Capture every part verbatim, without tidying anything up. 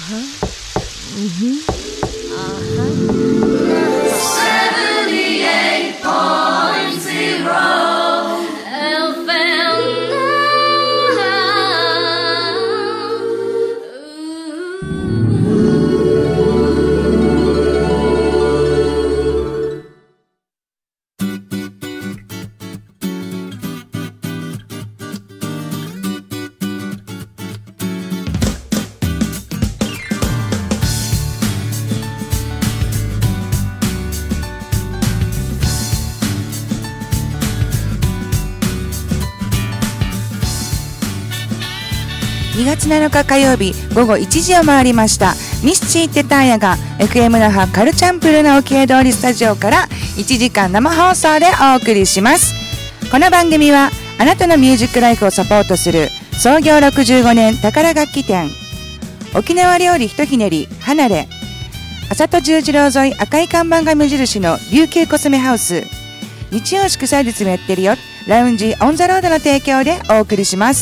にがつなのか火曜日ごごいちじを回りました。ミスチーってターヤが エフエム 那覇カルチャンプルの沖江通りスタジオからいちじかん生放送でお送りします。この番組はあなたのミュージックライフをサポートする創業ろくじゅうごねん宝楽器店、沖縄料理ひとひねり離れ、浅戸十字路沿い赤い看板が目印の琉球コスメハウス、日曜祝祭日もやってるよラウンジオンザロードの提供でお送りします。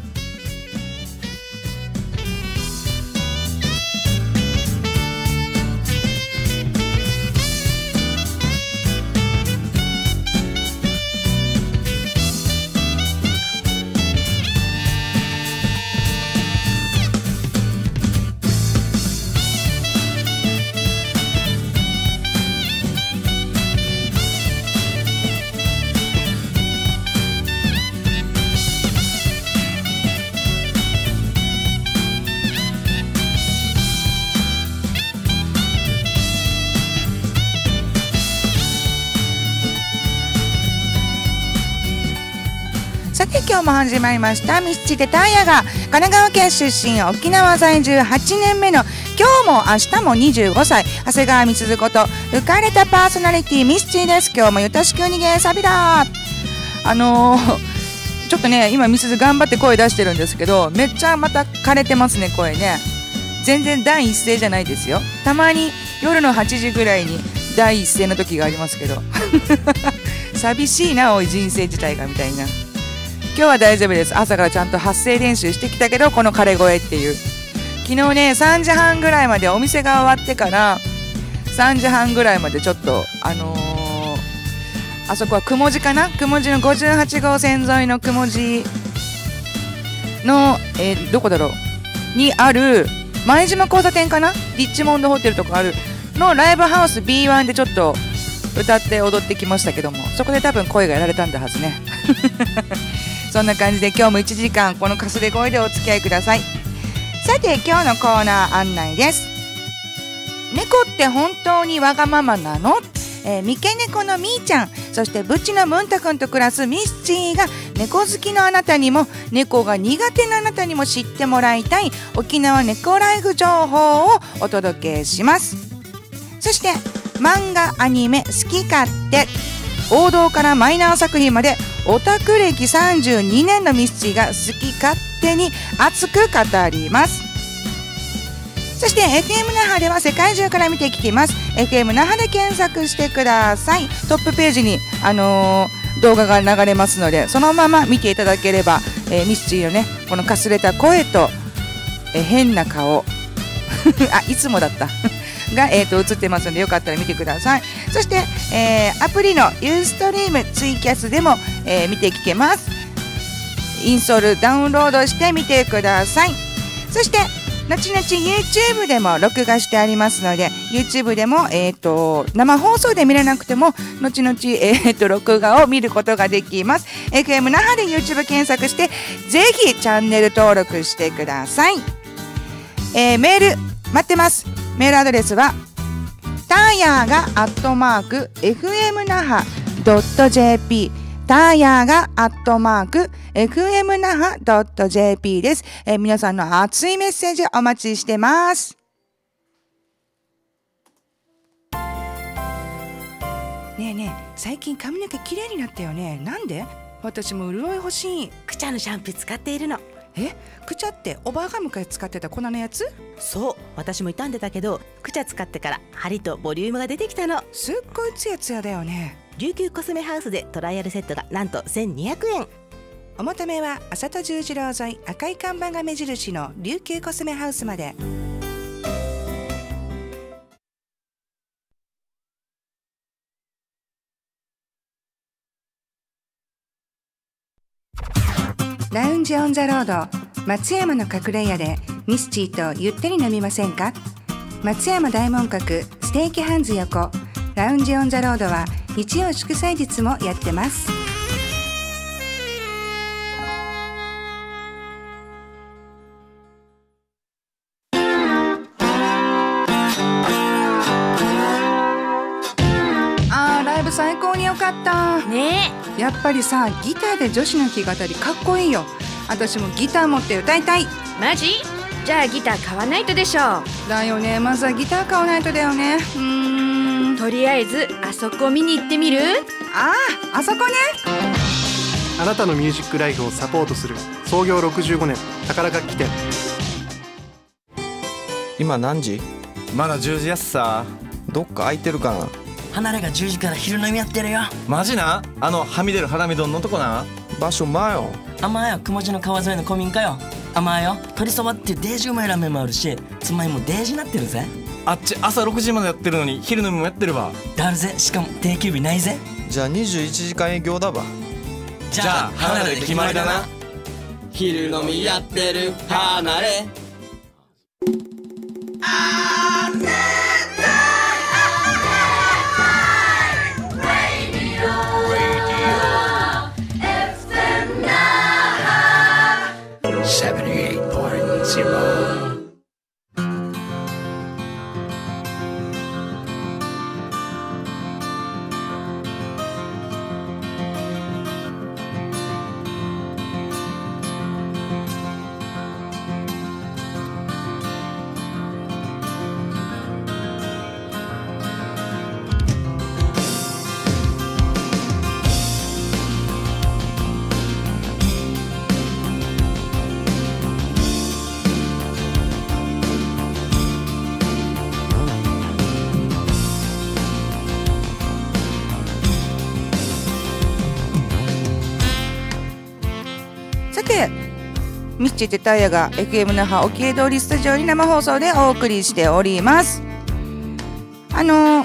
さて今日も始まりましたミスチでタイヤが神奈川県出身、沖縄在住はちねんめの今日も明日もにじゅうごさい長谷川美鈴こと浮かれたパーソナリティミスチです。今日もよろしくにげさびだ。あのー、ちょっとね今ミスズ頑張って声出してるんですけど、めっちゃまた枯れてますね声ね。全然第一声じゃないですよ。たまに夜のはちじぐらいに第一声の時がありますけど寂しいなおい人生自体がみたいな。今日は大丈夫です。朝からちゃんと発声練習してきたけどこの枯れ声っていう。昨日ねさんじはんぐらいまでお店が終わってからさんじはんぐらいまでちょっとあのー、あそこは雲寺かな、雲寺のごじゅうはちごう線沿いの雲寺の、えー、どこだろうにある前島交差点かな、リッチモンドホテルとかあるのライブハウス ビーワン でちょっと歌って踊ってきましたけども、そこで多分声がやられたんだはずねそんな感じで今日もいちじかんこのかすれ声でお付き合いください。さて今日のコーナー案内です。猫って本当にわがままなの、えー、三毛猫のみーちゃん、そしてブチのムンタくんと暮らすミスチーが猫好きのあなたにも猫が苦手なあなたにも知ってもらいたい沖縄猫ライフ情報をお届けします。そして漫画アニメ好き勝手、王道からマイナー作品までオタク歴さんじゅうにねんのミスチーが好き勝手に熱く語ります。そして エフエム 那覇では世界中から見て聞きます。 エフエム 那覇で検索してください。トップページに、あのー、動画が流れますのでそのまま見ていただければ、えー、ミスチーのねこのかすれた声と、えー、変な顔あいつもだったが、えー、と映ってますのでよかったら見てください。そして、えー、アプリのユーストリームツイキャスでも、えー、見て聞けます。インストールダウンロードしてみてください。そして後々 YouTube でも録画してありますので YouTube でも、えー、と生放送で見れなくても後々、えー、と録画を見ることができます。 エフエム 那覇で YouTube 検索してぜひチャンネル登録してください。えー、メール待ってます。メールアドレスはターヤーがアットマーク エフエム 那覇 ドット ジェーピー ターヤーがアットマーク エフエム 那覇 ドット ジェーピー です。えー、皆さんの熱いメッセージお待ちしてます。ねえねえ、最近髪の毛きれいになったよね。なんで？私も潤い欲しい。 クチャのシャンプー使っているの。 え、クチャっておばあが昔使ってた粉のやつ？ そう、私も傷んでたけどクチャ使ってから張りとボリュームが出てきたの。 すっごいツヤツヤだよね。 琉球コスメハウスでトライアルセットがなんとせんにひゃくえん。 お求めは浅戸十字路沿い赤い看板が目印の琉球コスメハウスまで。 ジオンザロード松山の隠れ家でミスチーとゆったり飲みませんか？松山大門閣ステーキハンズ横ラウンジオンザロードは日曜祝祭日もやってます。あー、ライブ最高に良かったねえ。やっぱりさ、ギターで女子の弾き語りかっこいいよ。私もギター持って歌いたい。 マジ？じゃあギター買わないとでしょ。 だよね、まずはギター買わないとだよね。うーん、 とりあえずあそこ見に行ってみる？ ああ、あそこね。 あなたのミュージックライフをサポートする創業ろくじゅうごねん宝楽器店。 今何時？ まだじゅうじやっさ。 どっか空いてるかな？ 離れがじゅうじから昼飲みやってるよ。 マジな？あのはみ出るハラミ丼のとこな。 場所前よ。 甘や雲地の川沿いの古民家よ。甘よ鶏そばっていうデージうまいラーメンもあるし、つまみもデージなってるぜ。 あっち朝ろくじまでやってるのに昼飲みもやってるわ。 だるぜ、しかも定休日ないぜ。 じゃあにじゅういちじかん営業だわ。 じゃあ離れで決まりだな。 昼飲みやってる離れ。 さて、ミッチーとタイヤが エフエム 那覇沖江通りスタジオに生放送でお送りしております。あのー、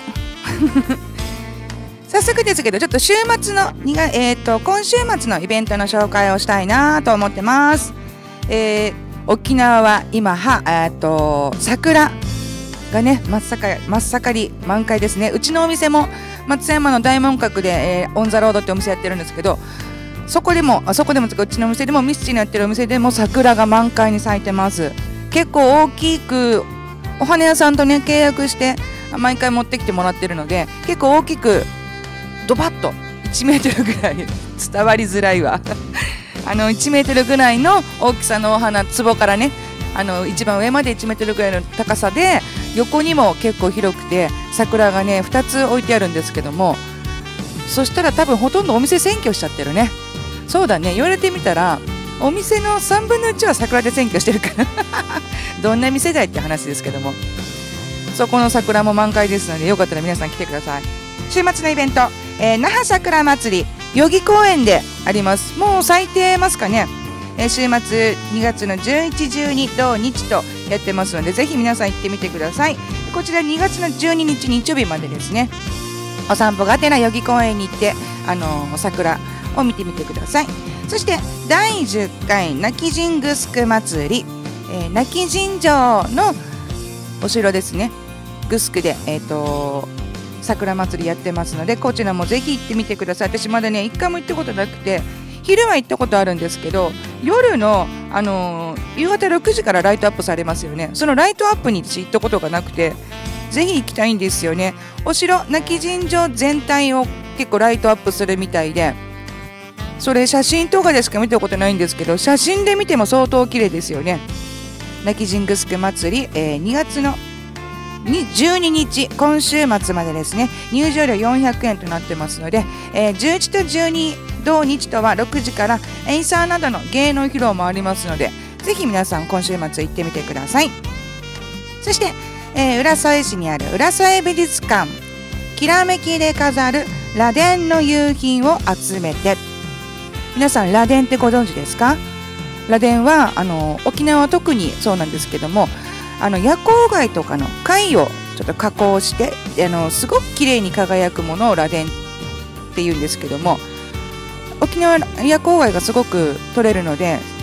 早速ですけど、ちょっと週末のにが、えー、と今週末のイベントの紹介をしたいなと思ってます。えー、沖縄は今は、えー、と桜がね真っ盛り、真っ盛り満開ですね。うちのお店も松山の大門閣で、えー、オンザロードってお店やってるんですけど、そこでもあそこでもうちのお店でもミスチーのやってるお店でも桜が満開に咲いてます。結構大きくお花屋さんとね契約して毎回持ってきてもらってるので、結構大きくドバッといちメートルぐらい伝わりづらいわあのいちメートルぐらいの大きさのお花、壺からねあの一番上までいちメートルぐらいの高さで、横にも結構広くて桜がねふたつ置いてあるんですけども、そしたら多分ほとんどお店占拠しちゃってるね。そうだね、言われてみたらお店のさんぶんのいちは桜で占拠してるからどんな店だいって話ですけども、そこの桜も満開ですので、よかったら皆さん来てください。週末のイベント、えー、那覇桜まつり代々木公園であります。もう咲いてますかね。えー、週末にがつのじゅういち、じゅうに土日とやってますので、ぜひ皆さん行ってみてください。こちらにがつのじゅうににち日曜日までですね。お散歩がてら代々木公園に行って、あのー、桜を見てみてください。そしてだいじゅっかい泣き神グスク祭り、えー、泣き神城のお城ですね、グスクで、えー、と桜祭りやってますので、こちらもぜひ行ってみてください。私まだね一回も行ったことなくて、昼は行ったことあるんですけど、夜の、あのー、夕方ろくじからライトアップされますよね。そのライトアップに行ったことがなくて、ぜひ行きたいんですよね。お城泣き神城全体を結構ライトアップするみたいで、それ写真とかでしか見たことないんですけど、写真で見ても相当綺麗ですよね。泣き神グスク祭り、えー、にがつのじゅうににち、今週末までですね。入場料よんひゃくえんとなってますので、えー、じゅういちとじゅうに土日とはろくじからエイサーなどの芸能披露もありますので、ぜひ皆さん今週末行ってみてください。そして、えー、浦添市にある浦添美術館、きらめきで飾る螺鈿の夕品を集めて。皆さん螺鈿ってご存知ですか？螺鈿はあの沖縄は特にそうなんですけども、あの夜光貝とかの貝をちょっと加工してあのすごく綺麗に輝くものを螺鈿っていうんですけども、沖縄夜光貝がすごく取れるので、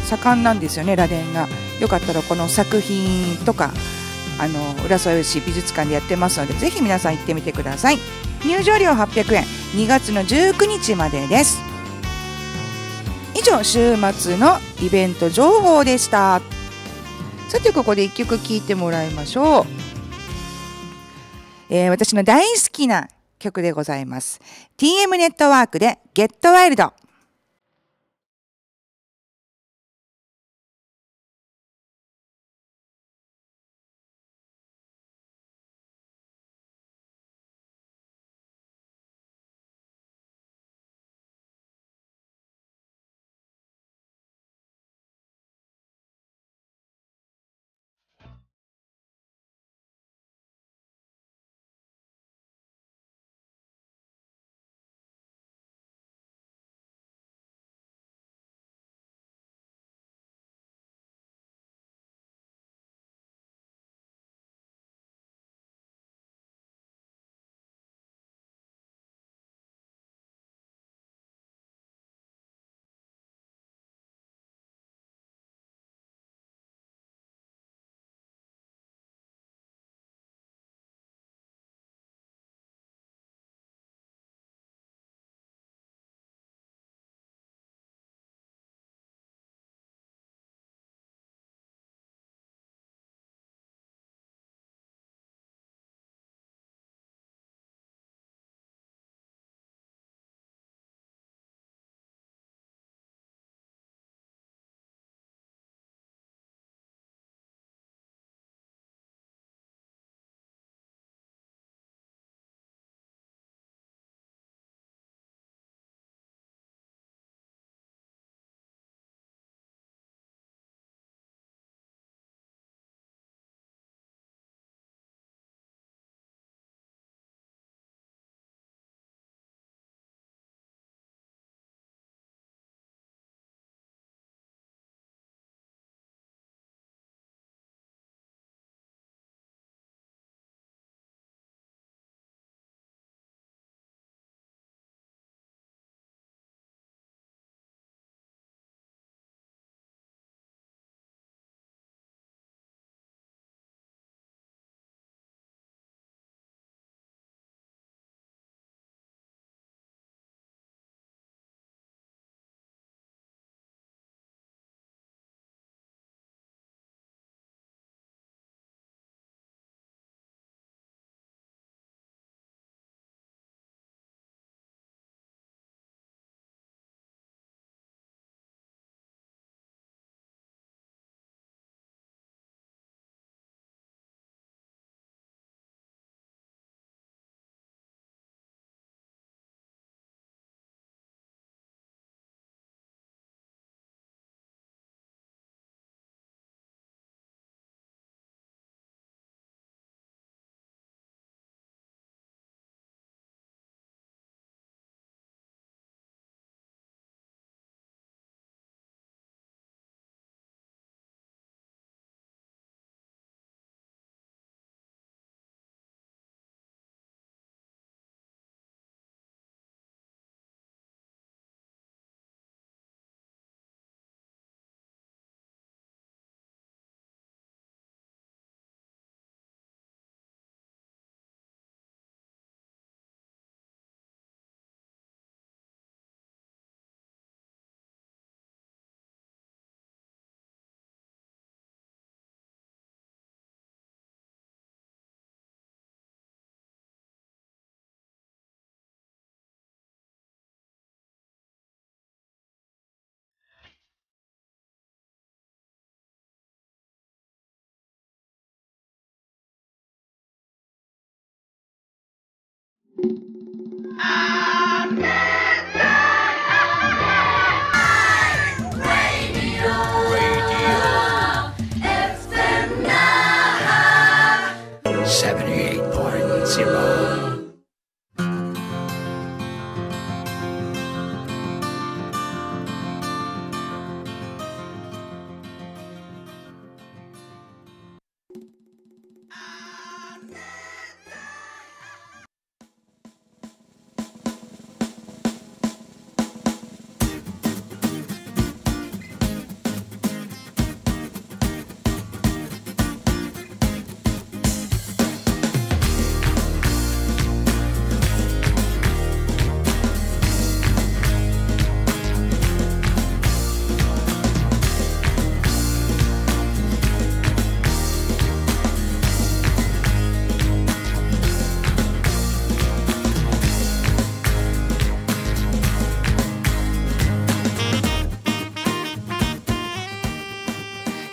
盛んなんですよね、螺鈿が。よかったらこの作品とかあの浦添市美術館でやってますので、ぜひ皆さん行ってみてください。入場料はっぴゃくえん、にがつのじゅうくにちまでです。以上、週末のイベント情報でした。さて、ここでいっきょく聴いてもらいましょう。えー、私の大好きな曲でございます。ティーエム ネットワークで Get Wild。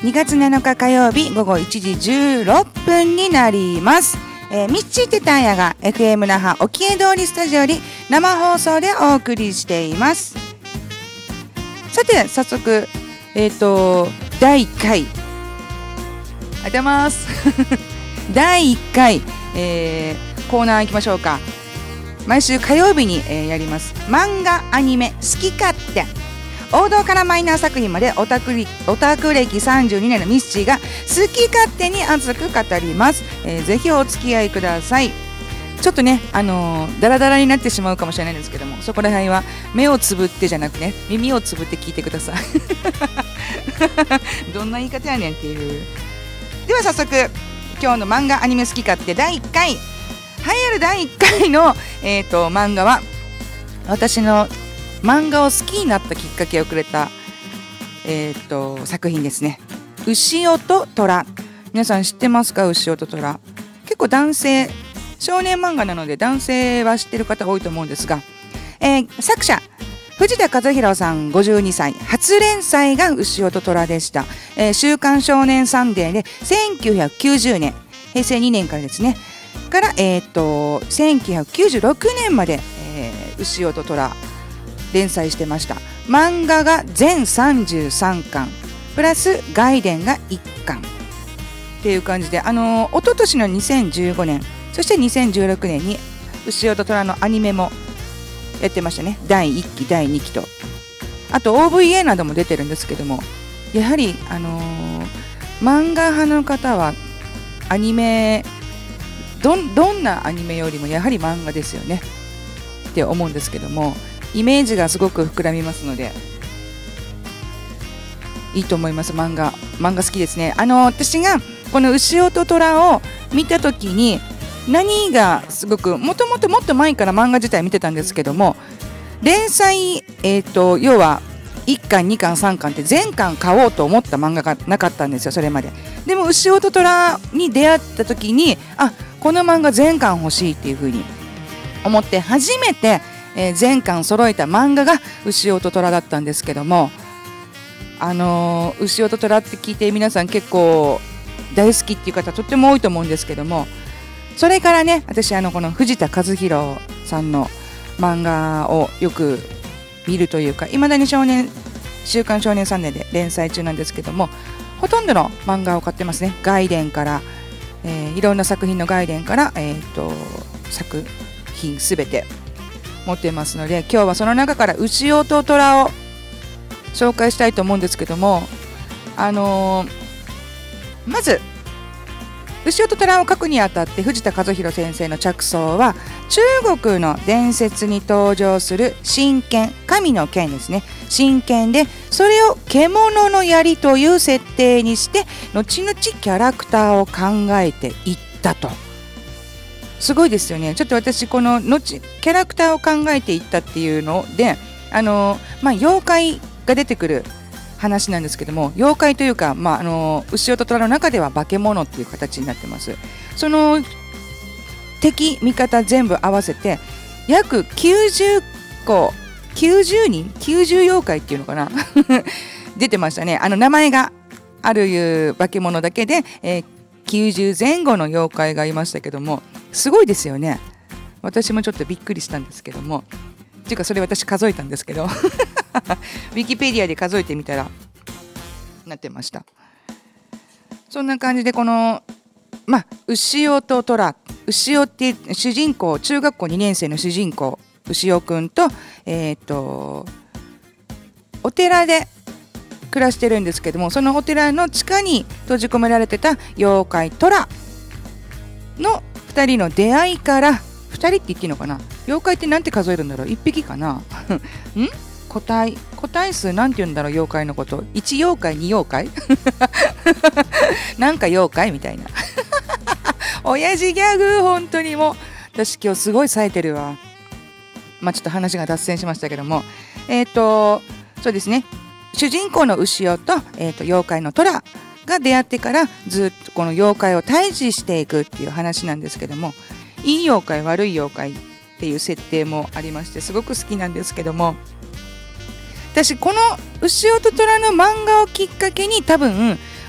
にがつなのか火曜日ごごいちじじゅうろっぷんになります。えー、ミッチーテターヤが エフエム 那覇沖江通りスタジオより生放送でお送りしています。さて早速えっ、ー、とだいいっかいありがとうございますだいいっかい、えー、コーナー行きましょうか。毎週火曜日に、えー、やります漫画アニメ好き勝手、王道からマイナー作品までオタク歴、オタク歴さんじゅうにねんのミッチーが好き勝手に熱く語ります。えー、ぜひお付き合いください。ちょっとね、あのー、ダラダラになってしまうかもしれないんですけども、そこら辺は目をつぶってじゃなくね、耳をつぶって聞いてくださいどんな言い方やねんっていう。では早速今日の漫画アニメ好き勝手だいいっかい、栄えあるだいいっかいの、えーと漫画は私の漫画を好きになったきっかけをくれた、えー、と作品ですね。牛尾と虎、皆さん知ってますか？牛尾と虎、結構男性少年漫画なので男性は知ってる方多いと思うんですが、えー、作者藤田和弘さんごじゅうにさい、初連載が牛尾と虎でした。えー、週刊少年サンデーでせんきゅうひゃくきゅうじゅうねん、へいせいにねんからですねから、えー、とせんきゅうひゃくきゅうじゅうろくねんまで、えー、牛尾と虎連載してました。漫画が全さんじゅうさんかんプラス外伝がいっかんっていう感じで、あのー、一昨年のにせんじゅうごねん、そしてにせんじゅうろくねんに牛尾と虎のアニメもやってましたね。だいいっきだいにきと、あと オーブイエー なども出てるんですけども、やはり、あのー、漫画派の方はアニメ ど, どんなアニメよりもやはり漫画ですよねって思うんですけども、イメージがすごく膨らみますのでいいと思います。漫画漫画好きですね。あの私がこの牛尾と虎を見た時に何がすごく、もともともっと前から漫画自体見てたんですけども、連載、えーと、要はいっかんにかんさんかんって全巻買おうと思った漫画がなかったんですよ、それまで。でも牛尾と虎に出会った時に、あ、この漫画全巻欲しいっていう風に思って初めてえー、全巻揃えた漫画が牛尾と虎だったんですけども、あのー、牛尾と虎って聞いて皆さん結構大好きっていう方とっても多いと思うんですけども、それからね、私あのこの藤田和弘さんの漫画をよく見るというか、いまだに少年週刊少年サンデーで連載中なんですけども、ほとんどの漫画を買ってますね。外伝から、えー、いろんな作品の外伝から、えー、と作品すべて持ってますので、今日はその中から牛尾と虎を紹介したいと思うんですけども、あのー、まず牛尾と虎を書くにあたって藤田和弘先生の着想は、中国の伝説に登場する神剣、神の剣ですね、神剣でそれを獣の槍という設定にして後々キャラクターを考えていったと。すごいですよね。ちょっと私この後キャラクターを考えていったっていうので、あのまあ妖怪が出てくる話なんですけども、妖怪というか、まああの牛尾と虎の中では化け物っていう形になってます。その敵味方全部合わせて約きゅうじゅっこ、きゅうじゅうにん、きゅうじゅう妖怪っていうのかな出てましたね。あの名前があるいう化け物だけで、えー、きゅうじゅうぜん後の妖怪がいましたけども、すごいですよね。私もちょっとびっくりしたんですけども、っていうかそれ私数えたんですけどウィキペディアで数えてみたらなってました。そんな感じで、このまあ牛尾と虎、牛尾って主人公、中学校にねんせいの主人公牛尾くんと、えっとお寺で暮らしてるんですけども、そのお寺の地下に閉じ込められてた妖怪虎のふたりの出会いから、ふたりって言っていいのかな、妖怪ってなんて数えるんだろう、いっぴきかなん個体個体数なんて言うんだろう、妖怪のこと、いち妖怪に妖怪なんか妖怪みたいな親父ギャグ、本当にもう私今日すごい冴えてるわ。まあちょっと話が脱線しましたけども、えっとそうですね、主人公の牛尾と、えー、と妖怪の虎が出会ってからずっとこの妖怪を退治していくっていう話なんですけども、いい妖怪悪い妖怪っていう設定もありまして、すごく好きなんですけども、私この牛尾と虎の漫画をきっかけに多分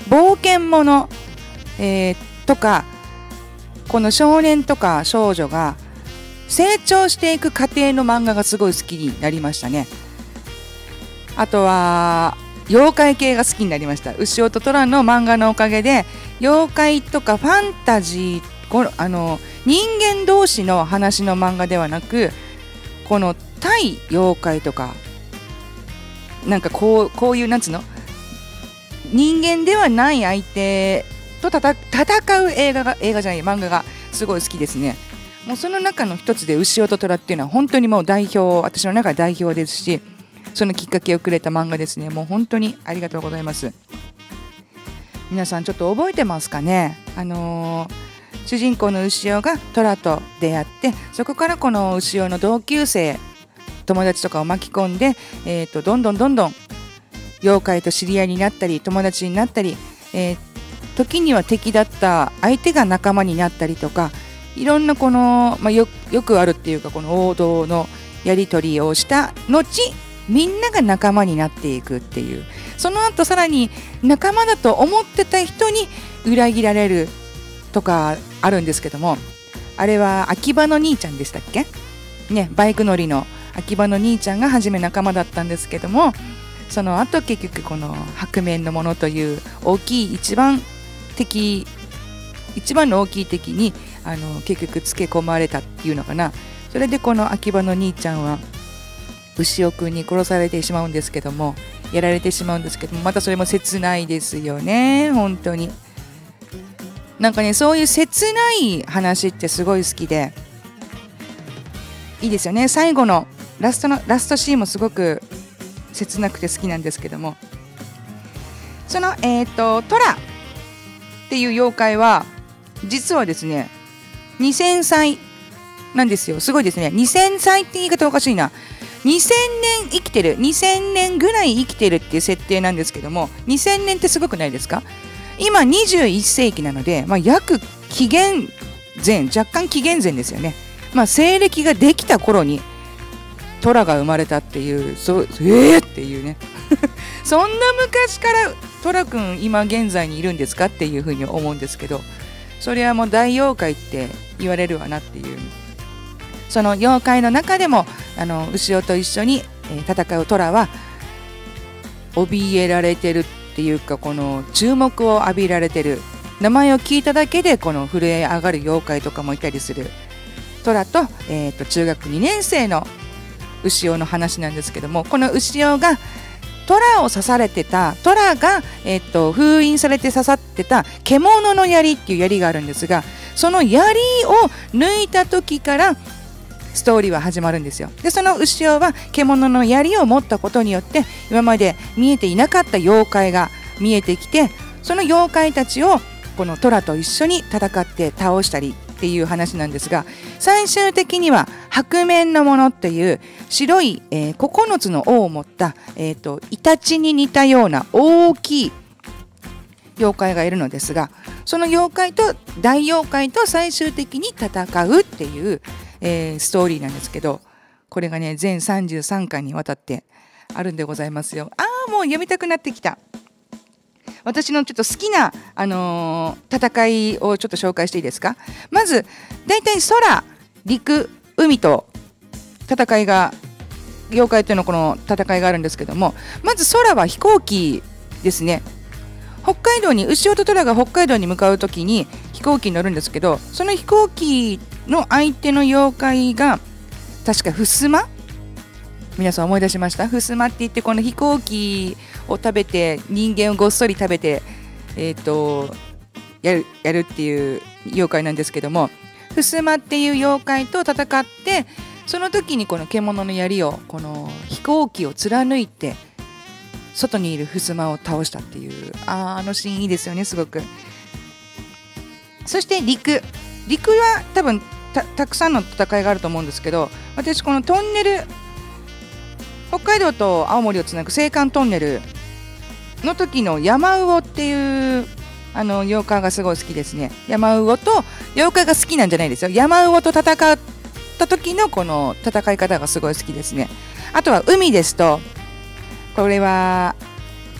冒険もの、えー、とかこの少年とか少女が成長していく過程の漫画がすごい好きになりましたね。あとは妖怪系が好きになりました。牛尾と虎の漫画のおかげで妖怪とかファンタジー、あの人間同士の話の漫画ではなく、この対妖怪とかなんかこう、こういうなんつうの、人間ではない相手と戦う映画が映画じゃない漫画がすごい好きですね。もうその中の一つで牛尾と虎っていうのは本当にもう代表、私の中で代表ですし、そのきっかけをくれた漫画ですね。もう本当にありがとうございます。皆さんちょっと覚えてますかね。あのー、主人公の牛尾が虎と出会って、そこからこの牛尾の同級生友達とかを巻き込んで、えー、とどんどんどんどん妖怪と知り合いになったり友達になったり、えー、時には敵だった相手が仲間になったりとか、いろんなこの、まあ、よ, よくあるっていうかこの王道のやり取りをした後、みんなが仲間になっていくっていう、その後さらに仲間だと思ってた人に裏切られるとかあるんですけども、あれは秋葉の兄ちゃんでしたっけね、バイク乗りの秋葉の兄ちゃんが初め仲間だったんですけども、その後結局この白面のものという大きい一番敵一番の大きい敵にあの結局つけ込まれたっていうのかな。それでこの秋葉の兄ちゃんは牛尾くんに殺されてしまうんですけども、やられてしまうんですけども、またそれも切ないですよね。本当になんかね、そういう切ない話ってすごい好きでいいですよね。最後のラストのラストシーンもすごく切なくて好きなんですけども、そのえっとトラっていう妖怪は実はですねにせんさいなんですよ。すごいですね。にせんさいって言い方おかしいな。にせんねん生きてる、にせんねんぐらい生きてるっていう設定なんですけども、にせんねんってすごくないですか。今にじゅういっせいきなので、まあ、約紀元前、若干紀元前ですよね。まあ、西暦ができた頃にトラが生まれたっていう、そうえーっていうねそんな昔からトラくん今現在にいるんですかっていうふうに思うんですけど、それはもう大妖怪って言われるわなっていう。その妖怪の中でもあの牛尾と一緒に、えー、戦うトラは怯えられてるっていうか、この注目を浴びられてる、名前を聞いただけでこの震え上がる妖怪とかもいたりするトラと、えー、と中学にねんせいの牛尾の話なんですけども、この牛尾がトラを刺されてた、トラが、えー、と封印されて刺さってた獣の槍っていう槍があるんですが、その槍を抜いた時からストーリーは始まるんですよ。でその牛尾は獣の槍を持ったことによって今まで見えていなかった妖怪が見えてきて、その妖怪たちをこのトラと一緒に戦って倒したりっていう話なんですが、最終的には白面のものっていう白い、えー、ここのつの尾を持った、えーと、イタチに似たような大きい妖怪がいるのですが、その妖怪と大妖怪と最終的に戦うっていう、えー、ストーリーなんですけど、これがね全さんじゅうさんかんにわたってあるんでございますよ。あーもう読みたくなってきた。私のちょっと好きな、あのー、戦いをちょっと紹介していいですか。まずだいたい空、陸、海と戦いが、妖怪とのこの戦いがあるんですけども、まず空は飛行機ですね。北海道に牛尾と虎が北海道に向かうときに飛行機に乗るんですけど、その飛行機の相手の妖怪が確かふすま、皆さん思い出しました？ふすまって言って、この飛行機を食べて人間をごっそり食べて、えー、とやる、やるっていう妖怪なんですけども、ふすまっていう妖怪と戦って、その時にこの獣の槍をこの飛行機を貫いて外にいるふすまを倒したっていう、あー、あのシーンいいですよね、すごく。そして陸陸は多分 た, たくさんの戦いがあると思うんですけど、私このトンネル、北海道と青森をつなぐ青函トンネルの時の山魚っていうあの妖怪がすごい好きですね。山魚と妖怪が好きなんじゃないですよ。山魚と戦った時のこの戦い方がすごい好きですね。あとは海ですと、これは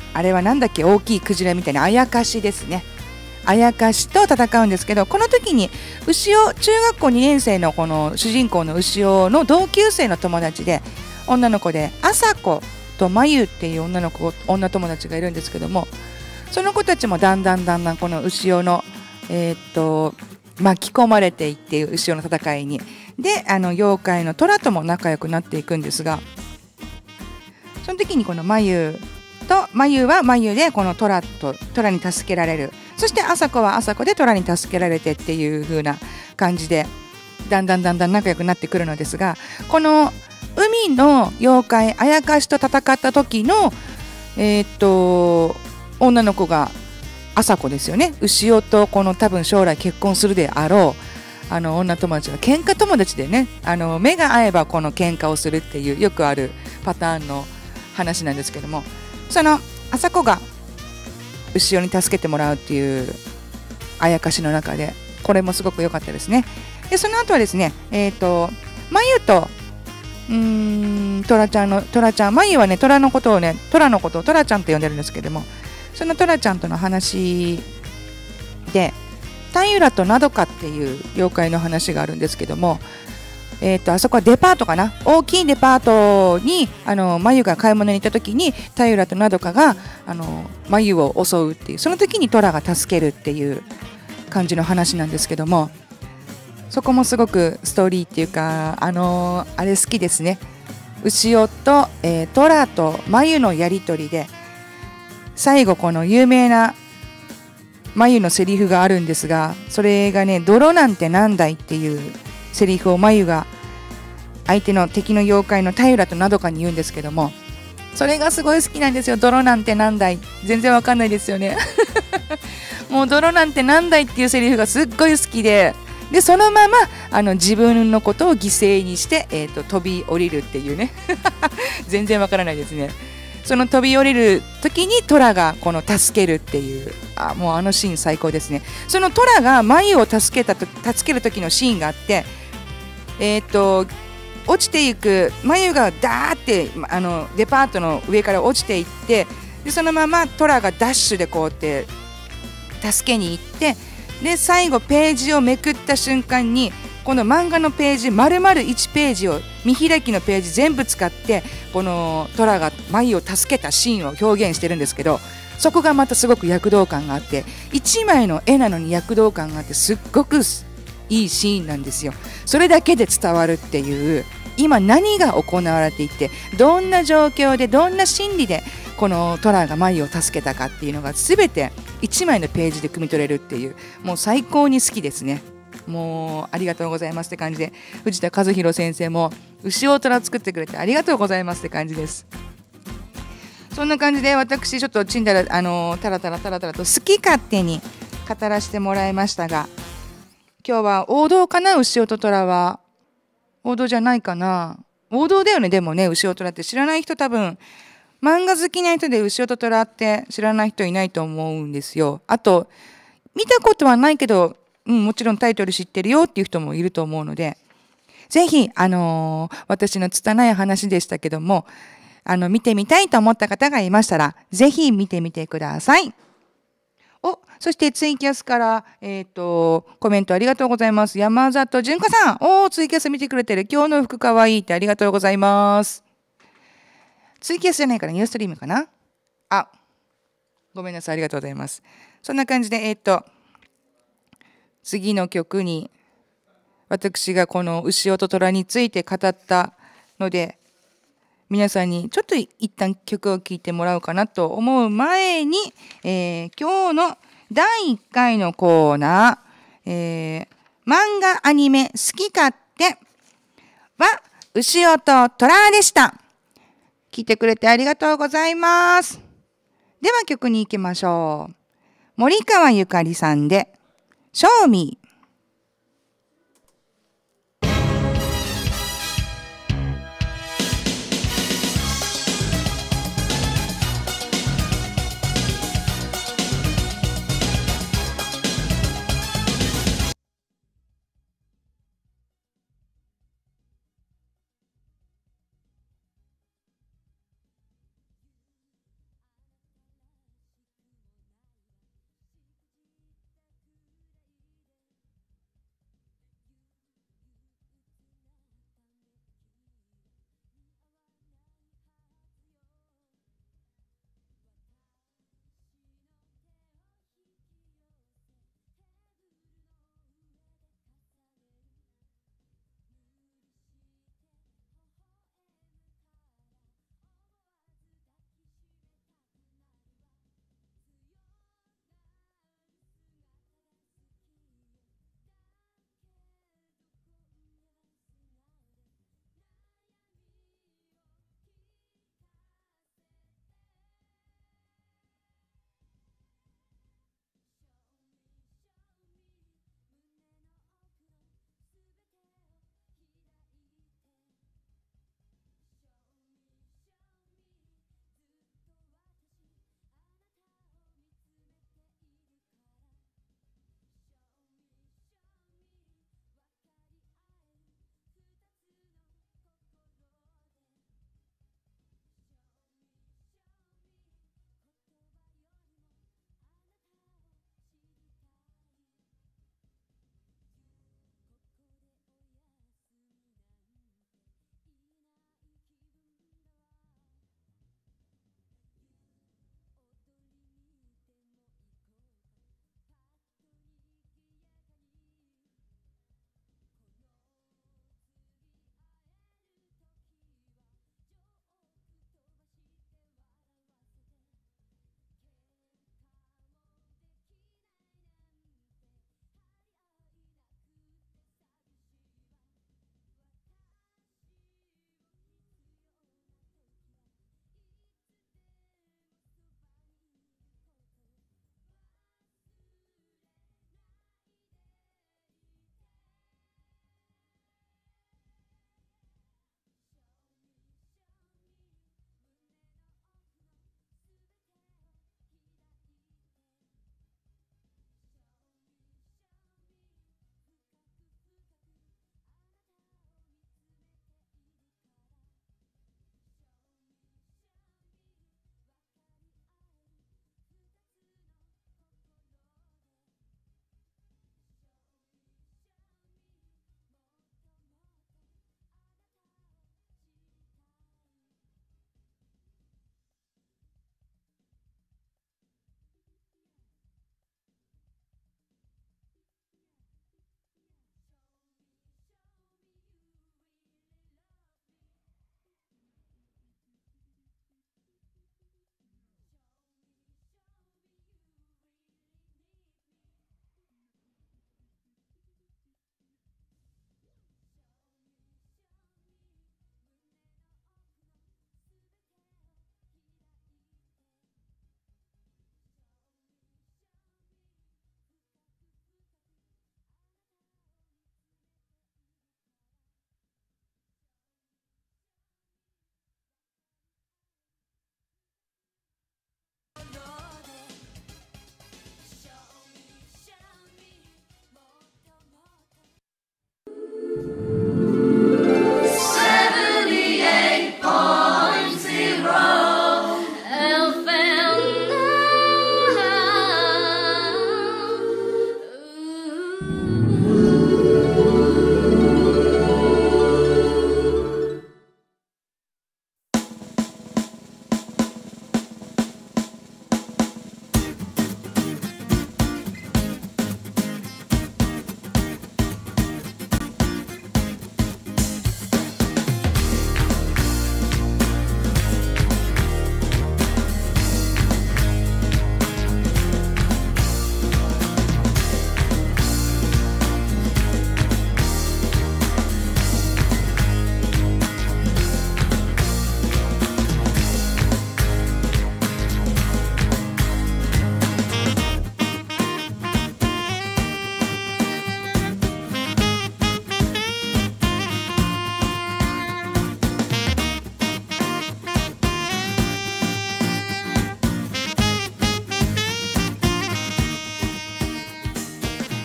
あれはなんだっけ、大きいクジラみたいなあやかしですね。あやかしと戦うんですけど、この時に牛尾、中学校にねん生のこの主人公の牛尾の同級生の友達で、女の子で朝子とまゆっていう女の子女友達がいるんですけども、その子たちもだんだんだんだんこの牛尾のえー、っと巻き込まれていって牛尾の戦いにで、あの妖怪の虎とも仲良くなっていくんですが、その時にこのまゆとまゆはまゆでこの虎と虎に助けられる、そして朝子は朝子で虎に助けられてっていう風な感じでだんだんだんだん仲良くなってくるのですが、この海の妖怪あやかしと戦った時のえー、っと女の子が朝子ですよね。牛尾とこの多分将来結婚するであろうあの女友達が喧嘩友達でね、あの目が合えばこの喧嘩をするっていうよくあるパターンの話なんですけども、その朝子が牛尾に助けてもらうっていうあやかしの中でこれもすごく良かったですね。でその後はですね、えー、とまゆとうーんトラちゃんのトラちゃんまゆはねトラのことをねトラのことをトラちゃんと呼んでるんですけども、そのトラちゃんとの話でタイウラとナドカっていう妖怪の話があるんですけども、えー、とあそこはデパートかな、大きいデパートにあのマユが買い物に行った時にタイウラとナドカがあのマユを襲うっていう、その時にトラが助けるっていう感じの話なんですけども、そこもすごくストーリーっていうかあのー、あれ好きですね。牛尾と、えー、トラとマユのやり取りで最後この有名なマユのセリフがあるんですが、それがね泥なんてなんだいっていうセリフをマユが相手の敵の妖怪のタイウラとナドカに言うんですけども、それがすごい好きなんですよ。泥なんてなんだい、全然わかんないですよねもう泥なんてなんだいっていうセリフがすっごい好きで、でそのままあの自分のことを犠牲にして、えーと、飛び降りるっていうね全然わからないですね。その飛び降りる時にトラがこの助けるっていう、あもうあのシーン最高ですね。そのトラがマユを助けたと助ける時のシーンがあって、えっと落ちていくマユがダーってあのデパートの上から落ちていって、でそのままトラがダッシュでこうやって助けに行って、で最後ページをめくった瞬間にこの漫画のページ丸々いちページを見開きのページ全部使ってこのトラがマユを助けたシーンを表現してるんですけど、そこがまたすごく躍動感があって、いちまいの絵なのに躍動感があってすっごくいいシーンなんですよ。それだけで伝わるっていう、今何が行われていてどんな状況でどんな心理でこのトラがマユを助けたかっていうのが全ていちまいのページで汲み取れるっていう、もう最高に好きですね。もうありがとうございますって感じで、藤田和弘先生も牛尾虎作ってくれてありがとうございますって感じです。そんな感じで私ちょっとちんだらあのタラタラタラタラと好き勝手に語らせてもらいましたが、今日は王道かな。牛尾と虎は王道じゃないかな。王道だよね。でもね、牛尾虎って知らない人多分漫画好きな人で牛尾と虎って知らない人いないと思うんですよ。あと見たことはないけど、うん、もちろんタイトル知ってるよっていう人もいると思うので、ぜひあのー、私の拙い話でしたけども、あの見てみたいと思った方がいましたらぜひ見てみてください。お、そしてツイキャスから、えーと、コメントありがとうございます。山里純子さん、おー、ツイキャス見てくれてる。今日の服かわいいってありがとうございます。ツイキャスじゃないからニューストリームかな。あ、ごめんなさい、ありがとうございます。そんな感じで、えーと次の曲に私がこの牛尾と虎について語ったので、皆さんにちょっと一旦曲を聴いてもらおうかなと思う前に、えー、今日のだいいっかいのコーナー、えー、漫画アニメ好き勝手は牛尾と虎でした。聴いてくれてありがとうございます。では曲に行きましょう。森川ゆかりさんでShow me。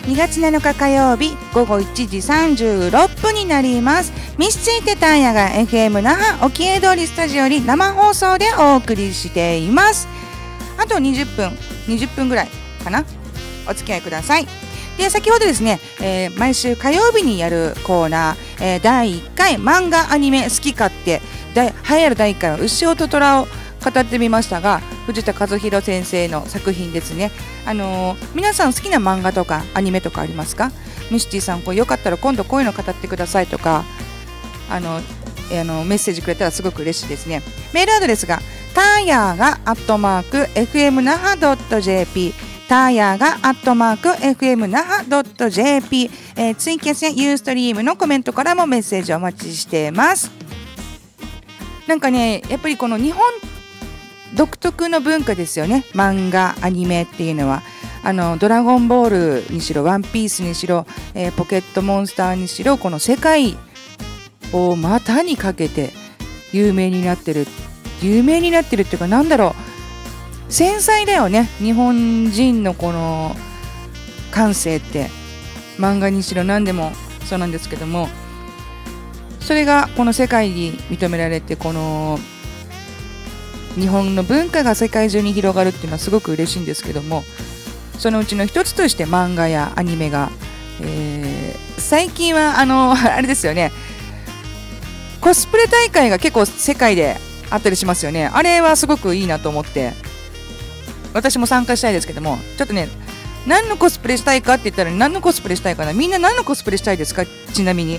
にがつなのか火曜日ごごいちじさんじゅうろっぷんになります。ミスチーテターヤが エフエム 那覇沖江通りスタジオより生放送でお送りしています。あとにじゅっぷんにじゅっぷんぐらいかな、お付き合いください。で先ほどですね、えー、毎週火曜日にやるコーナー、えー、だいいっかい漫画アニメ好き勝手栄えあるだいいっかいは牛尾と虎を語ってみましたが、藤田和弘先生の作品ですね。あのー、皆さん好きな漫画とかアニメとかありますか？ミスティさん、こうよかったら今度こういうの語ってくださいとか、あの、えー、あのメッセージくれたらすごく嬉しいですね。メールアドレスがターヤーがアットマーク エフエム 那覇 ドット ジェーピー ターヤーがアットマーク エフエム 那覇 ドット ジェーピー、えー、ツイキャスやユーストリームのコメントからもメッセージをお待ちしています。なんかね、やっぱりこの日本独特の文化ですよね、漫画アニメっていうのは。あのドラゴンボールにしろワンピースにしろ、えー、ポケットモンスターにしろ、この世界を股にかけて有名になってる有名になってるっていうか、なんだろう、繊細だよね、日本人のこの感性って。漫画にしろ何でもそうなんですけども、それがこの世界に認められて、この日本の文化が世界中に広がるっていうのはすごく嬉しいんですけども、そのうちの一つとして漫画やアニメが、えー、最近はあのあれですよね、コスプレ大会が結構世界であったりしますよね。あれはすごくいいなと思って、私も参加したいですけども、ちょっとね、何のコスプレしたいかって言ったら何のコスプレしたいかな。みんな何のコスプレしたいですか？ちなみに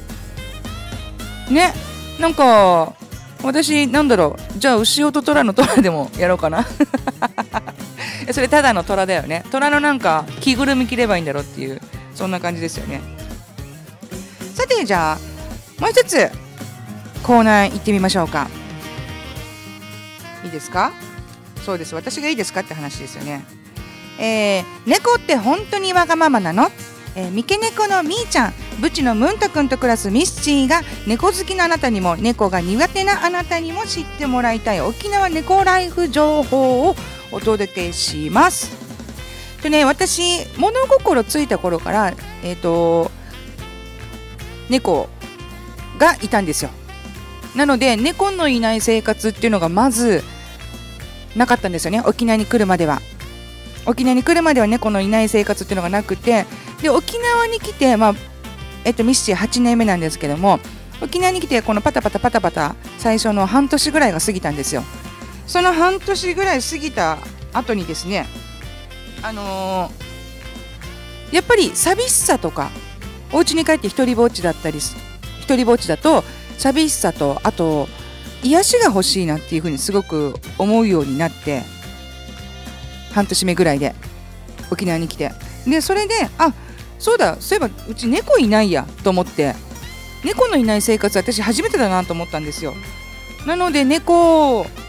ね、なんか私なんだろう、じゃあ牛尾と虎の虎でもやろうかなそれただの虎だよね。虎のなんか着ぐるみ着ればいいんだろうっていう、そんな感じですよね。さて、じゃあもう一つコーナー行ってみましょうか。いいですか？そうです、私がいいですかって話ですよね。えー、猫って本当にわがままなの？えー、三毛猫のみーちゃん、ブチのムンタ君と暮らすミスチーが猫好きなあなたにも猫が苦手なあなたにも知ってもらいたい沖縄猫ライフ情報をお届けします。でね、私物心ついた頃から、えーと、猫がいたんですよ。なので猫のいない生活っていうのがまずなかったんですよね。沖縄に来るまでは沖縄に来るまでは猫のいない生活っていうのがなくて、で沖縄に来て、まあえっと、ミスチーはちねんめなんですけども、沖縄に来てこのパタパタパタパタ最初の半年ぐらいが過ぎたんですよ。その半年ぐらい過ぎた後にですね、あのー、やっぱり寂しさとか、お家に帰って一人ぼっちだったり一人ぼっちだと寂しさと、あと癒しが欲しいなっていうふうにすごく思うようになって、半年目ぐらいで沖縄に来て、でそれで、あ、そうだ、そういえばうち猫いないやと思って、猫のいない生活私初めてだなと思ったんですよ。なので猫を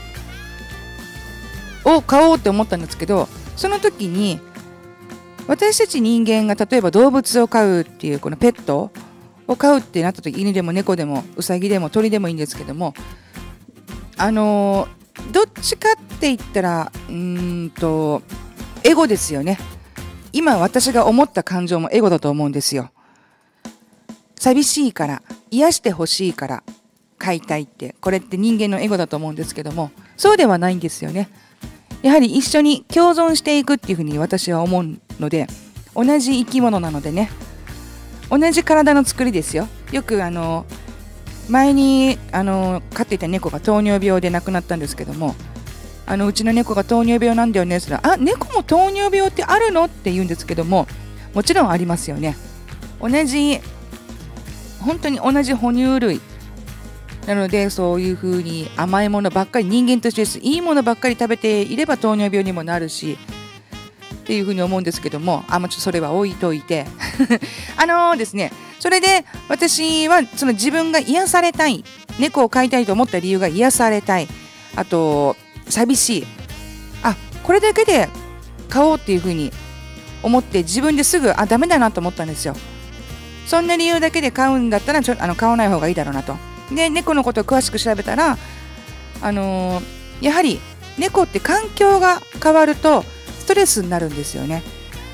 飼おうって思ったんですけど、その時に私たち人間が例えば動物を飼うっていう、このペットを飼うってなった時、犬でも猫でもウサギでも鳥でもいいんですけども、あのーどっちかって言ったらうーんとエゴですよね。今私が思った感情もエゴだと思うんですよ。寂しいから癒してほしいから飼いたいって、これって人間のエゴだと思うんですけども、そうではないんですよね。やはり一緒に共存していくっていうふうに私は思うので、同じ生き物なのでね、同じ体の作りですよ。よくあの前にあの飼っていた猫が糖尿病で亡くなったんですけども、あのうちの猫が糖尿病なんだよねって言ったら、あ、猫も糖尿病ってあるのって言うんですけども、もちろんありますよね。同じ本当に同じ哺乳類なので、そういう風に甘いものばっかり、人間としてです、いいものばっかり食べていれば糖尿病にもなるしっていう風に思うんですけども、あ、もうちょっとそれは置いといてあのーですねそれで私はその自分が癒されたい、猫を飼いたいと思った理由が癒されたい、あと寂しい、あ、これだけで飼おうっていう風に思って自分ですぐ、あ、ダメだなと思ったんですよ。そんな理由だけで飼うんだったらちょあの飼わない方がいいだろうなと。で猫のことを詳しく調べたら、あのー、やはり猫って環境が変わるとストレスになるんですよね。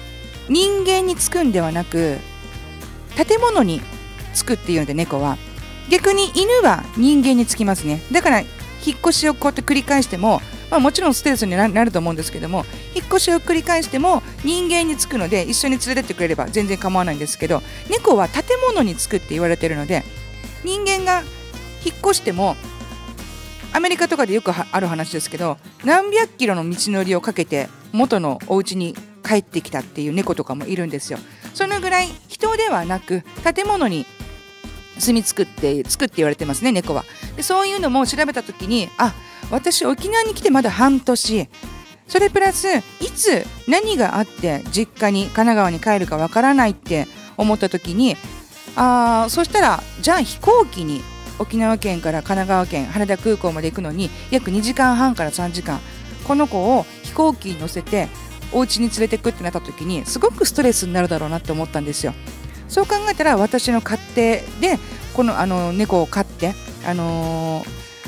人間につくんではなく建物につくっていうので、猫は逆に犬は人間につきますね。だから引っ越しをこうやって繰り返しても、まあ、もちろんストレスになると思うんですけども、引っ越しを繰り返しても人間につくので一緒に連れてってくれれば全然構わないんですけど、猫は建物につくって言われてるので、人間が引っ越してもアメリカとかでよくある話ですけど、何百キロの道のりをかけて元のお家に帰ってきたっていう猫とかもいるんですよ。そのぐらい人ではなく建物に住み着くってつくって言われてますね、猫は。でそういうのも調べた時に、あ、私沖縄に来てまだ半年、それプラスいつ何があって実家に神奈川に帰るかわからないって思った時に、あー、そしたらじゃあ飛行機に沖縄県から神奈川県羽田空港まで行くのに約にじかんはんからさんじかん、この子を飛行機に乗せてお家に連れてくってなった時にすごくストレスになるだろうなって思ったんですよ。そう考えたら私の勝手でこのあの猫を飼って、あの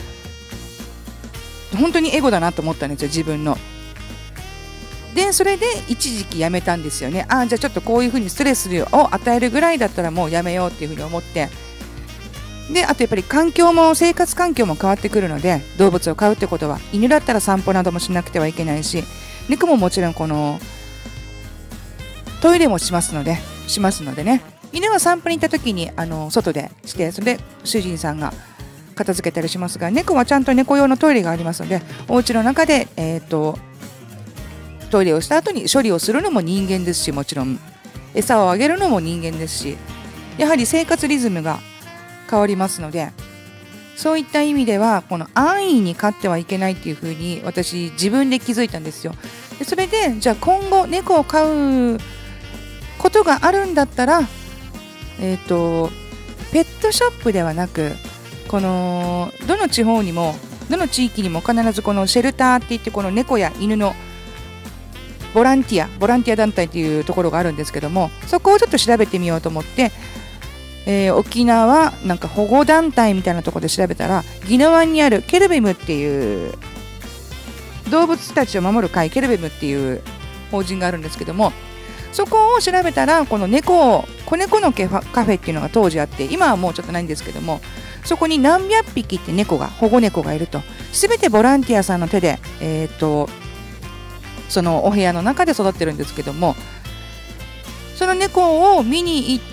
ー、本当にエゴだなと思ったんですよ、自分の。でそれで一時期やめたんですよね。あ、じゃあちょっとこういうふうにストレスを与えるぐらいだったらもうやめようっていうふうに思って、であとやっぱり環境も生活環境も変わってくるので、動物を飼うってことは犬だったら散歩などもしなくてはいけないし、猫ももちろんこのトイレもしますのでしますのでね、犬は散歩に行った時にあの外でして、それで主人さんが片付けたりしますが、猫はちゃんと猫用のトイレがありますので、お家の中で、えー、とトイレをした後に処理をするのも人間ですし、もちろん餌をあげるのも人間ですし、やはり生活リズムが変わりますので、そういった意味ではこの安易に飼ってはいけないっていうふうに私自分で気づいたんですよ。でそれでじゃあ今後猫を飼うことがあるんだったら、えーとペットショップではなく、このどの地方にもどの地域にも必ずこのシェルターっていって、この猫や犬のボランティアボランティア団体というところがあるんですけども、そこをちょっと調べてみようと思って、えー、沖縄なんか保護団体みたいなところで調べたら、宜野湾にあるケルベムっていう動物たちを守る会、ケルベムっていう法人があるんですけども、そこを調べたらこの猫子猫のカフェっていうのが当時あって、今はもうちょっとないんですけども、そこに何百匹って猫が保護猫がいると、全てボランティアさんの手で、えー、とそのお部屋の中で育ってるんですけども、その猫を見に行って、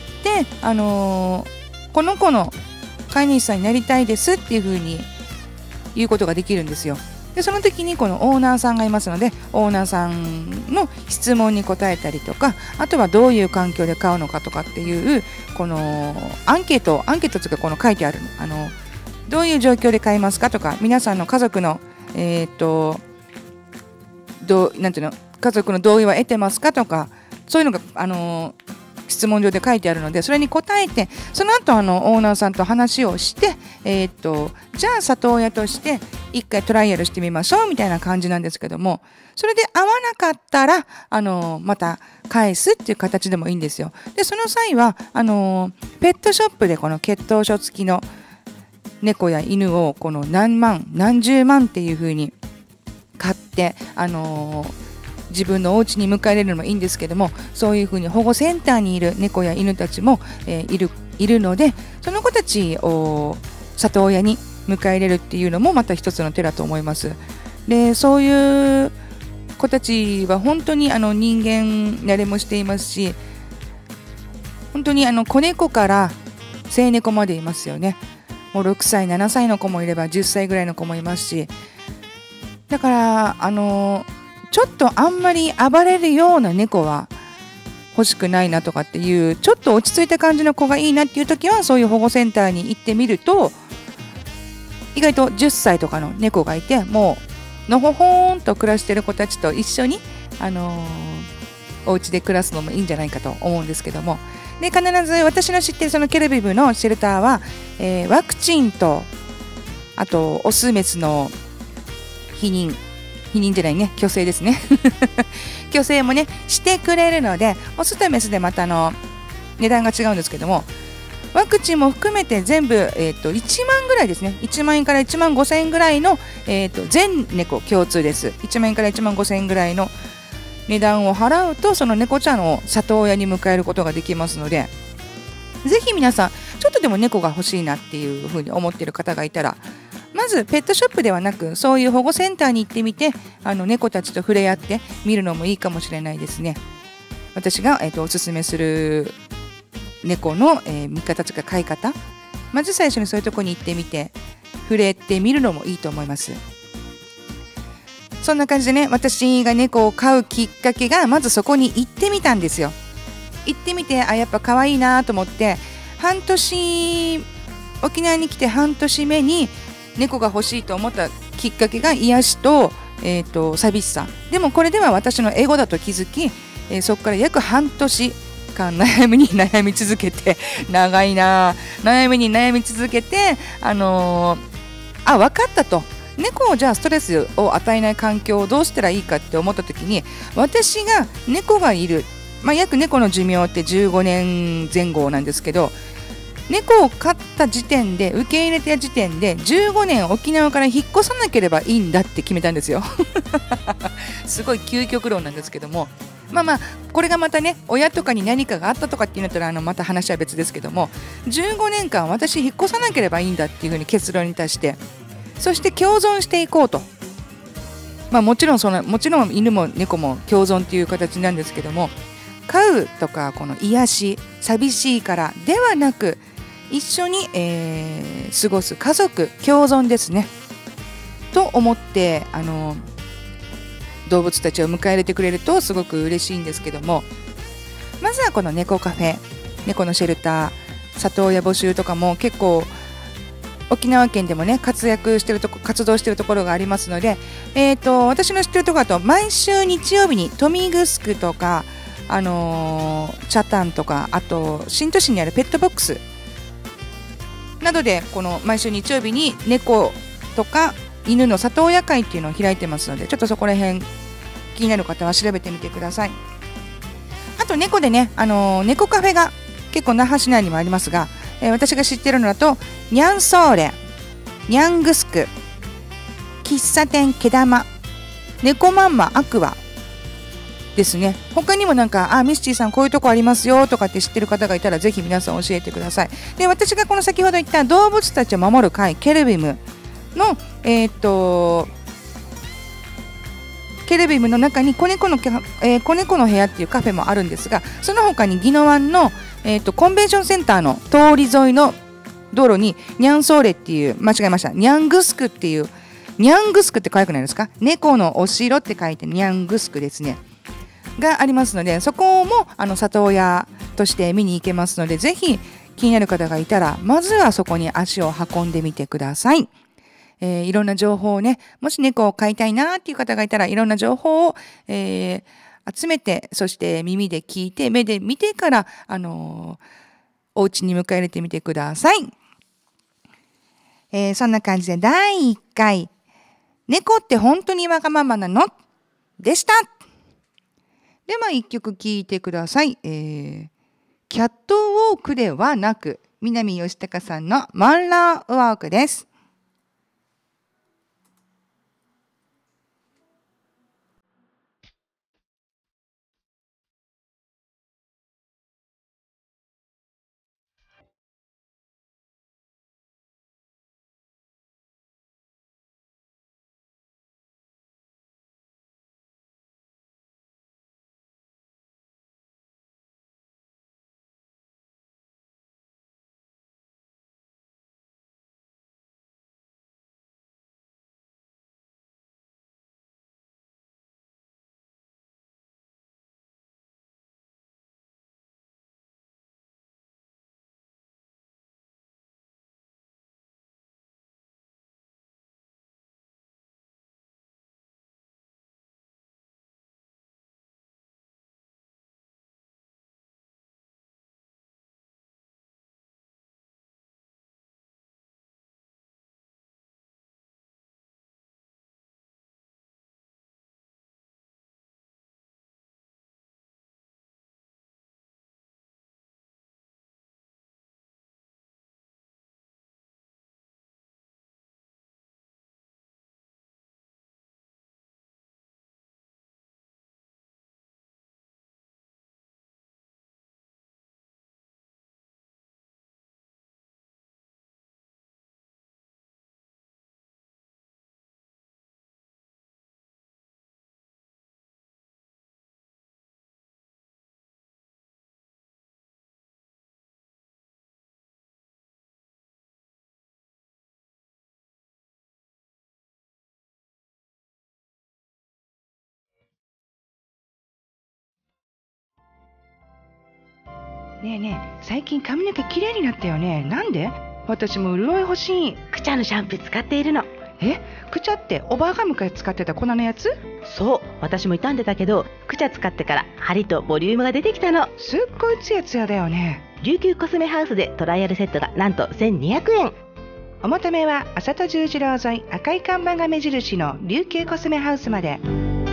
あのー、この子の飼い主さんになりたいですっていう風に言うことができるんですよ。でその時にこのオーナーさんがいますので、オーナーさんの質問に答えたりとか、あとはどういう環境で飼うのかとかっていうこのアンケートアンケートというか、この書いてあるあのどういう状況で飼いますかとか、皆さんの家族のえっとどうなんていうの家族の同意は得てますかとか、そういうのがあの質問状で書いてあるので、それに答えて、その後あのオーナーさんと話をして、えー、っとじゃあ里親として一回トライアルしてみましょうみたいな感じなんですけども、それで合わなかったらあのまた返すっていう形でもいいんですよ。でその際はあのペットショップでこの血統書付きの猫や犬をこの何万何十万っていう風に買って、あのー自分のお家に迎え入れるのもいいんですけども、そういうふうに保護センターにいる猫や犬たちも、えー、いる、いるので、その子たちを里親に迎え入れるっていうのもまた一つの手だと思います。でそういう子たちは本当にあの人間慣れもしていますし、本当にあの子猫から成猫までいますよね。もうろくさいななさいの子もいればじゅっさいぐらいの子もいますし、だからあのーちょっとあんまり暴れるような猫は欲しくないなとかっていう、ちょっと落ち着いた感じの子がいいなっていう時は、そういう保護センターに行ってみると、意外とじゅっさいとかの猫がいて、もうのほほーんと暮らしてる子たちと一緒に、あのー、お家で暮らすのもいいんじゃないかと思うんですけども、で必ず私の知ってるそのケルベムのシェルターは、えー、ワクチンとあとオスメスの避妊避妊じゃないね、去勢ですね去勢もねしてくれるので、オスとメスでまたあの値段が違うんですけども、ワクチンも含めて全部、えー、といちまんぐらいですね。いちまんえんからいちまんごせんえんぐらいの、えー、と全猫共通です。いちまんえんからいちまんごせんえんぐらいの値段を払うとその猫ちゃんを里親に迎えることができますので、ぜひ皆さんちょっとでも猫が欲しいなっていうふうに思っている方がいたら、まずペットショップではなくそういう保護センターに行ってみて、あの猫たちと触れ合って見るのもいいかもしれないですね。私が、えーと、おすすめする猫の、えー、見方とか飼い方、まず最初にそういうとこに行ってみて触れてみるのもいいと思います。そんな感じでね、私が猫を飼うきっかけがまずそこに行ってみたんですよ。行ってみて、あ、やっぱ可愛いなと思って、半年沖縄に来て半年目に猫が欲しいと思ったきっかけが癒しと、えーと、寂しさ。でもこれでは私のエゴだと気づき、えー、そこから約半年間悩みに悩み続けて長いな悩みに悩み続けて、あのー、あ分かったと、猫をじゃあストレスを与えない環境をどうしたらいいかって思った時に、私が猫がいる、まあ、約猫の寿命ってじゅうごねんぜん後なんですけど、猫を飼った時点で受け入れた時点でじゅうごねん沖縄から引っ越さなければいいんだって決めたんですよすごい究極論なんですけども、まあまあこれがまたね、親とかに何かがあったとかっていうんだったら、あのまた話は別ですけども、じゅうごねんかん私引っ越さなければいいんだっていうふうに結論に達して、そして共存していこうと。まあもちろんそのもちろん犬も猫も共存っていう形なんですけども、飼うとかこの癒し、寂しいからではなく、一緒に、えー、過ごす家族共存ですねと思って、あの動物たちを迎え入れてくれるとすごく嬉しいんですけども、まずはこの猫カフェ、猫のシェルター、里親募集とかも結構沖縄県でもね活躍してるとこ活動してるところがありますので、えーと私の知ってるところだと毎週日曜日に豊見城とか、あのー、チャタンとか、あと新都市にあるペットボックスなどで、この毎週日曜日に猫とか犬の里親会っていうのを開いてますので、ちょっとそこら辺気になる方は調べてみてください。あと猫でね、あのー、猫カフェが結構那覇市内にもありますが、えー、私が知ってるのだとニャンソーレ、ニャングスク、喫茶店毛玉、猫マンマアクアですね。他にもなんか、あ、ミスチーさんこういうとこありますよとかって知ってる方がいたら、ぜひ皆さん教えてください。で、私がこの先ほど言った動物たちを守る会ケルビムの、えー、っとケルビムの中に子猫の、えー、子猫の部屋っていうカフェもあるんですが、その他に宜野湾の、えー、っとコンベンションセンターの通り沿いの道路にニャンソーレっていう、間違えました、ニャングスクっていう、ニャングスクって可愛くないですか？猫のお城って書いてニャングスクですねがありますので、そこもあの里親として見に行けますので、ぜひ気になる方がいたらまずはそこに足を運んでみてください。えー、いろんな情報をね、もし猫を飼いたいなっていう方がいたら、いろんな情報を、えー、集めて、そして耳で聞いて目で見てから、あのー、お家に迎え入れてみてください。えー、そんな感じでだいいっかい猫って本当にわがままなのでした。では一曲聴いてください。えー、キャットウォークではなく、南吉高さんのマンラーウォークです。 ねえねえ、最近髪の毛きれいになったよね。なんで？私も潤い欲しい。 クチャのシャンプー使っているの。 え、クチャっておばあが昔使ってた粉のやつ？ そう、私も傷んでたけどクチャ使ってから張りとボリュームが出てきたの。 すっごいツヤツヤだよね。 琉球コスメハウスでトライアルセットがなんとせんにひゃくえん。 お求めは朝戸十字路沿い赤い看板が目印の琉球コスメハウスまで。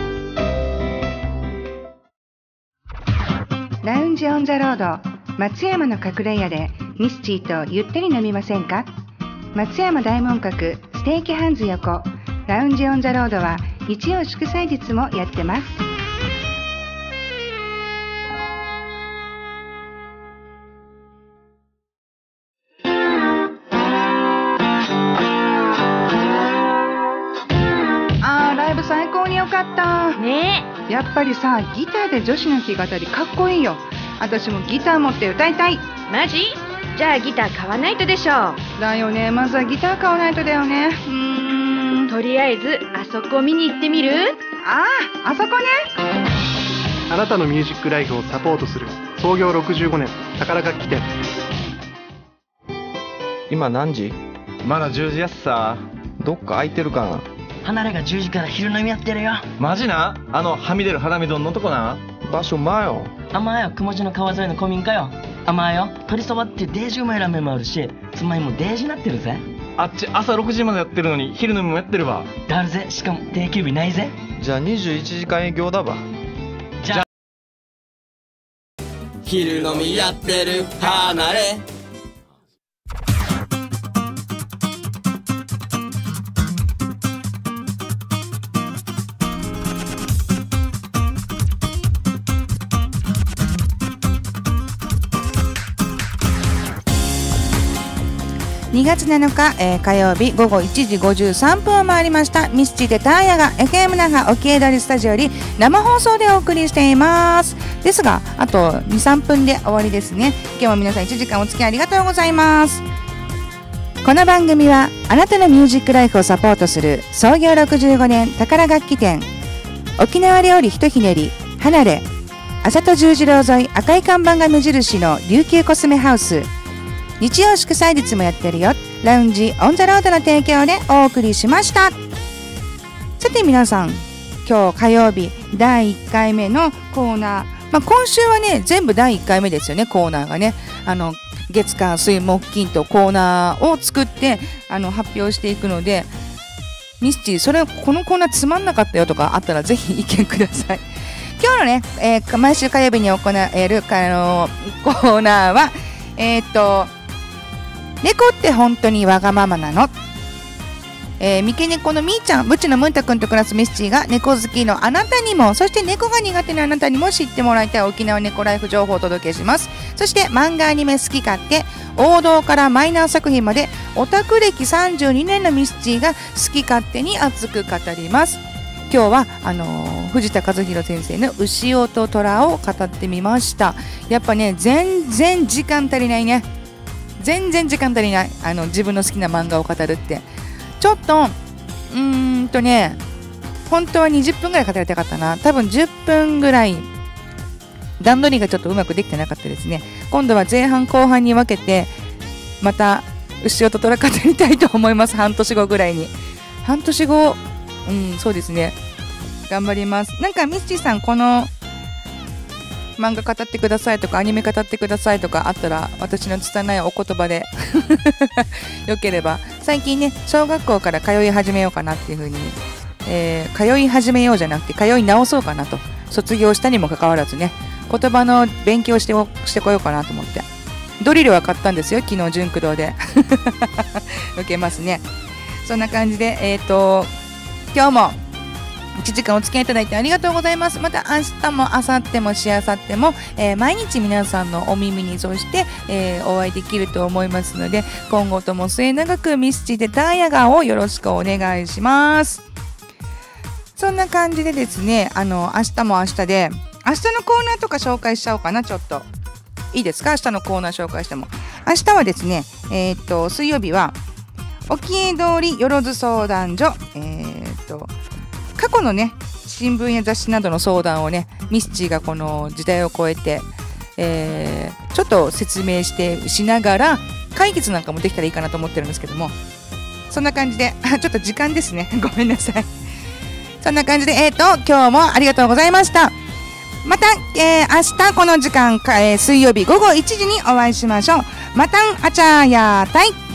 ラウンジオンザロード松山の隠れ家でミスチーとゆったり飲みませんか？松山大門閣ステーキハンズ横ラウンジオンザロードは日曜祝祭日もやってます。あー、ライブ最高に良かったねやっぱりさ、ギターで女子の弾き語りかっこいいよ。私もギター持って歌いたい。 え、マジ？じゃあギター買わないとでしょ。 だよね、まずはギター買わないとだよね。うーん、 とりあえずあそこ見に行ってみる？ ああ、あそこね。 あなたのミュージックライフをサポートする創業ろくじゅうごねん宝楽器店。 今何時？ まだじゅうじやっさ。 どっか空いてるかな？ 離れがじゅうじから昼飲みやってるよ。 マジな？あのはみ出るハラミ丼のとこな。 場所前よ。 甘いよ、雲地の川沿いの古民家よ。甘いよ、鶏そばっていうデージうまいラーメンもあるし、つまみもデージになってるぜ。 あっち朝ろくじまでやってるのに昼飲みもやってるわ。 だるぜ、しかも定休日ないぜ。 じゃあにじゅういちじかん営業だわ。 じゃあ昼飲みやってる離れ。 にがつなのか、えー、火曜日午後いちじごじゅうさんぷんを回りました。ミスチでターヤが エフエム 那覇沖江戸スタジオより生放送でお送りしていますですが、あと にさんぷんで終わりですね。今日も皆さんいちじかんお付き合いありがとうございます。この番組はあなたのミュージックライフをサポートする創業ろくじゅうごねん宝楽器店、沖縄料理ひとひねり離れ、朝戸十字路沿い赤い看板が目印の琉球コスメハウス、日曜祝祭日もやってるよラウンジオンザロードの提供でお送りしました。さて皆さん、今日火曜日だいいっかいめのコーナー、まあ、今週はね全部だいいっかいめですよね。コーナーがね、あの月火水木金とコーナーを作ってあの発表していくので、ミスチーそれこのコーナーつまんなかったよとかあったらぜひ意見ください。今日のね、えー、毎週火曜日に行えるあのコーナーはえー、っと猫って本当にわがままなの、えー、三毛猫のみーちゃん、ブチのムンタくんと暮らすミスチーが猫好きのあなたにも、そして猫が苦手なあなたにも知ってもらいたい沖縄猫ライフ情報をお届けします。そして漫画アニメ好き勝手、王道からマイナー作品までオタク歴さんじゅうにねんのミスチーが好き勝手に熱く語ります。今日はあのー、藤田和弘先生の牛尾と虎を語ってみました。やっぱね全然時間足りないね。全然時間足りない。あの自分の好きな漫画を語るってちょっとうーんとね本当はにじゅっぷんぐらい語りたかったな。多分じゅっぷんぐらい段取りがちょっとうまくできてなかったですね。今度は前半後半に分けてまた牛尾と虎語りたいと思います。半年後ぐらいに。半年後、うんそうですね、頑張ります。なんかミッチーさんこの漫画語ってくださいとかアニメ語ってくださいとかあったら私の拙いお言葉でよければ。最近ね小学校から通い始めようかなっていう風に、えー、通い始めようじゃなくて通い直そうかなと。卒業したにもかかわらずね言葉の勉強してしてこようかなと思ってドリルは買ったんですよ、昨日純駆動で受けますね。そんな感じでえっと今日もいちじかんお付き合いいただいてありがとうございます。また明日も明後日もしあさっても、えー、毎日皆さんのお耳にそして、えー、お会いできると思いますので、今後とも末永くミスチでターヤガーをよろしくお願いします。そんな感じでですね、あの明日も明日で明日のコーナーとか紹介しちゃおうかな。ちょっといいですか、明日のコーナー紹介しても。明日はですね、えー、っと水曜日は沖江通りよろず相談所、えー、っと過去のね新聞や雑誌などの相談をねミスチーがこの時代を超えて、 えー、ちょっと説明してしながら解決なんかもできたらいいかなと思ってるんですけども、そんな感じでちょっと時間ですねごめんなさい。そんな感じでえーと今日もありがとうございました。また、えー、明日この時間か、えー、水曜日午後いちじにお会いしましょう。またんあちゃーやーたい。